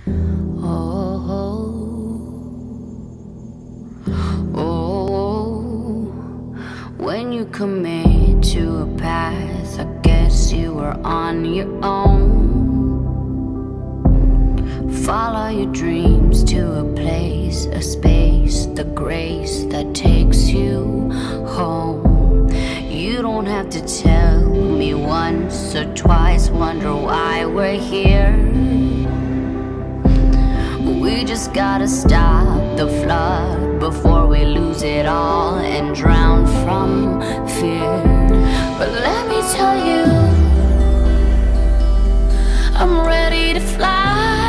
When you commit to a path, I guess you were on your own. Follow your dreams to a place, a space, the grace that takes you home. You don't have to tell me once or twice, wonder why we're here. We just gotta stop the flood before we lose it all and drown from fear. But let me tell you, I'm ready to fly.